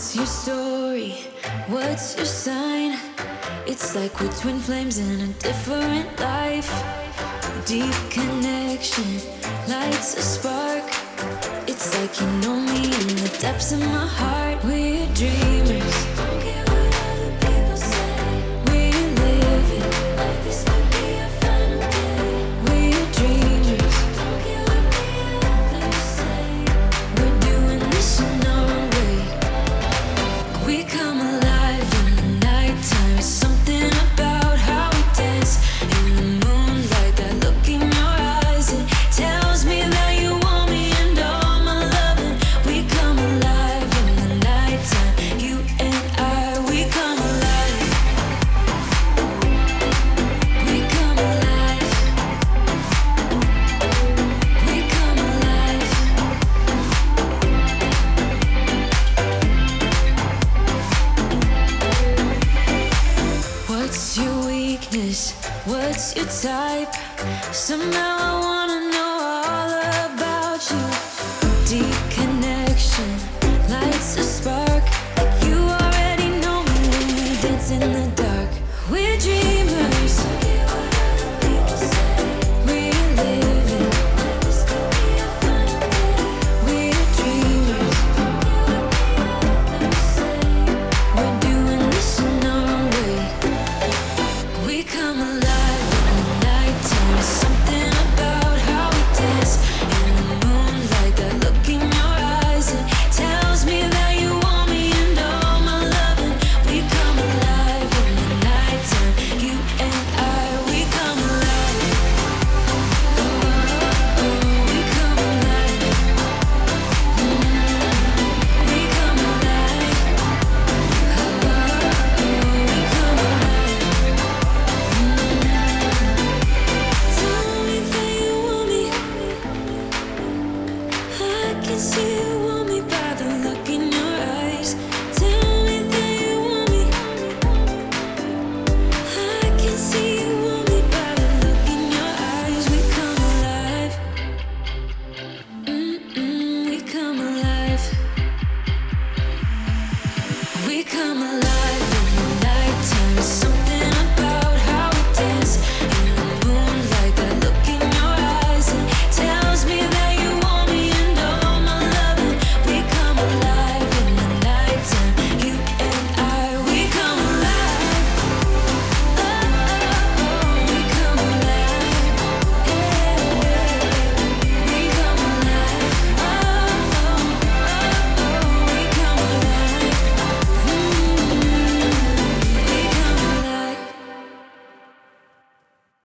What's your story? What's your sign? It's like we're twin flames in a different life. Deep connection lights a spark. It's like you know me in the depths of my heart. We're dreamers. Don't care what other people say. We're living like this could be our final day. We're dreamers. Don't care what the others say. We're doing this in our way. We come alive in the nighttime. It's something about how we dance in the moonlight. That look in your eyes, it tells me that you want me and all my loving. We come alive in the nighttime. You and I, we come alive. We come alive. We come alive. What's your weakness? What's your type? Somehow I wanna